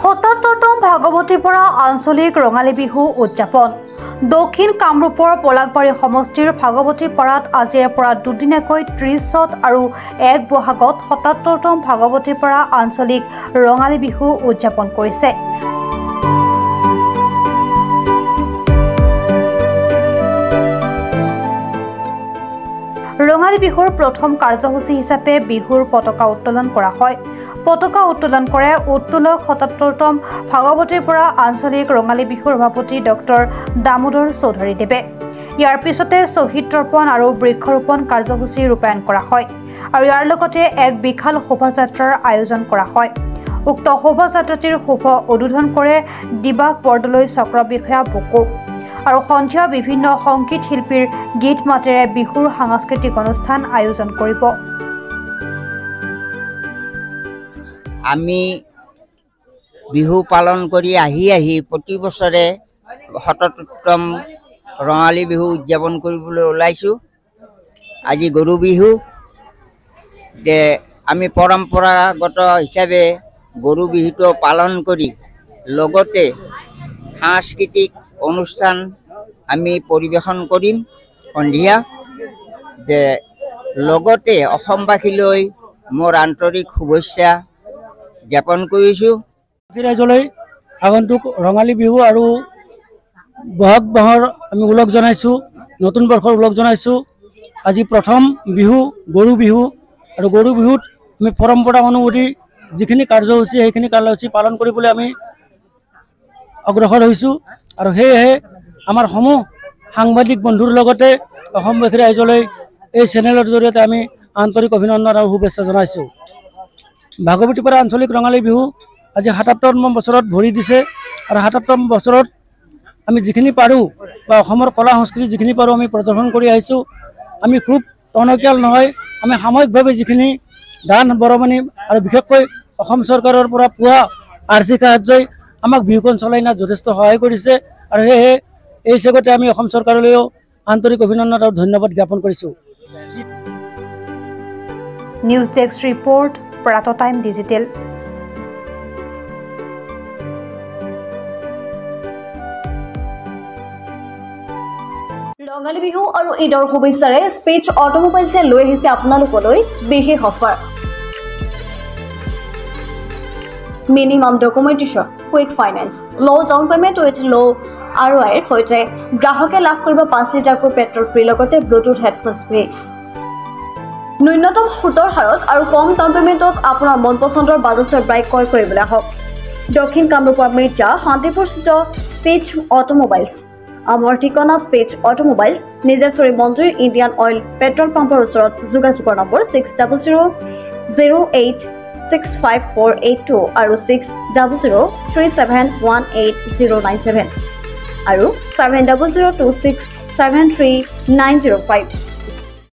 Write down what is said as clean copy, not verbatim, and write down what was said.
৭৭তম ভাগৱতীৰ পৰা আঞ্চলিক ৰঙালী বিহু উদযাপন। দক্ষিণ কামৰূপৰ পলাকবাৰী সমষ্টিৰ ভাগৱতী পাৰাত আজিৰে পৰা দুদিনীয়াকৈ ৩০ আৰু ১ বহাগত ৭৭তম ভাগৱতীৰ পৰা আঞ্চলিক ৰঙালী বিহু উদযাপন কৰিছে। ৰঙালী বিহুৰ প্ৰথম কাৰ্যসূচী হিচাপে বিহুৰ পতাকা উত্তোলন কৰা হয়। পতাকা উত্তোলন কৰে উত্তোলক ৭৭তম ভাগৱতীৰ পৰা আঞ্চলিক ৰঙালী বিহুৰ সভাপতি ডক্টৰ দামোদৰ চৌধুৰীদেৱে। ইয়াৰ পিছতে শ্বহীদ তৰ্পণ আৰু বৃক্ষৰোপণ কাৰ্যসূচী ৰূপায়ণ কৰা হয় আৰু ইয়াৰ লগতে এক বিশাল শোভাযাত্ৰাৰ আয়োজন কৰা হয়। উক্ত শোভাযাত্ৰাটিৰ শুভ উদ্বোধন কৰে দিবাক বৰদলৈ চক্ৰ বিষয়া বকো আৰু সন্ধিয়া বিভিন্ন সংগীত শিল্পীৰ গীত মাতেৰে বিহুৰ সাংস্কৃতিক অনুষ্ঠান আয়োজন কৰিব। আমি বিহু পালন কৰি আহি প্ৰতি বছৰে ৭৭তম ৰঙালী বিহু উদযাপন কৰিবলৈ ওলাইছোঁ। আজি গৰু বিহু, আমি পৰম্পৰাগত হিচাপে গৰু বিহুটো পালন কৰি লগতে সাংস্কৃতিক অনুষ্ঠান আমি পৰিৱেশন কৰিম সন্ধিয়া। লগতে অসমবাসীলৈ মোৰ আন্তৰিক শুভেচ্ছা জ্ঞাপন কৰিছোঁ। ৰাইজলৈ আগন্তুক ৰঙালী বিহু আৰু বহাগ মাহৰ আমি ওলগ জনাইছোঁ, নতুন বৰ্ষৰ ওলগ জনাইছোঁ। আজি প্ৰথম বিহু গৰু বিহু আৰু গৰু বিহুত আমি পৰম্পৰা অনুসৰি যিখিনি কাৰ্যসূচী সেইখিনি কাৰ্যসূচী পালন কৰিবলৈ আমি অগ্ৰসৰ হৈছোঁ আৰু সেয়েহে আমাৰ সমূহ সাংবাদিক বন্ধুৰ লগতে অসমবাসী ৰাইজলৈ এই চেনেলৰ জৰিয়তে আমি আন্তৰিক অভিনন্দন আৰু শুভেচ্ছা জনাইছোঁ। ভাগৱতীপাৰা আঞ্চলিক ৰঙালী বিহু আজি ৭৭তম বছৰত ভৰি দিছে আৰু ৭৭তম বছৰত আমি যিখিনি পাৰোঁ বা অসমৰ কলা সংস্কৃতি যিখিনি পাৰোঁ আমি প্ৰদৰ্শন কৰি আহিছোঁ। আমি খুব টনকিয়াল নহয়, আমি সাময়িকভাৱে যিখিনি দান বৰঙণি আৰু বিশেষকৈ অসম চৰকাৰৰ পৰা পোৱা আৰ্থিক সাহায্যই আমাক বিহুখন চলাই নিয়াত যথেষ্ট সহায় কৰিছে আৰু সেয়েহে এই চেগতে আমি অসম চৰকাৰলৈও আন্তৰিক অভিনন্দন আৰু ধন্যবাদ জ্ঞাপন কৰিছোঁ। নিউজ ডেস্ক ৰিপৰ্ট, প্ৰাত টাইম ডিজিটেল। ৰঙালী বিহু আৰু ঈদৰ শুভেচ্ছাৰে স্পেচ অটোমোবাইলছে লৈ আহিছে আপোনালোকলৈ বিশেষ offer. Minimum documentation, quick finance, low' down payment with low' ROIৰ সৈতে গ্ৰাহকে লাভ কৰিব 5 লিটাৰকৈ পেট্ৰল ফ্ৰী, লগতে ব্লুটুথ হেডফোনছ ফ্ৰী। ন্যূনতম সুতৰ হাৰত আৰু কম ডাউন পেমেণ্টত আপোনাৰ মন পচন্দৰ বাজাজৰ বাইক ক্ৰয় কৰিবলৈ আহক দক্ষিণ কামৰূপৰ মিৰ্জা শান্তিপুৰস্থিত স্পেচ অটোমোবাইলছ। আমাৰ ঠিকনা স্পেচ অটোমোবাইলছ, নিজেশ্বৰী মন্দিৰ ইণ্ডিয়ান অইল পেট্ৰল পাম্পৰ ওচৰত। যোগাযোগৰ নম্বৰ 6000086548 আৰু 6003718097 আৰু 7002673905।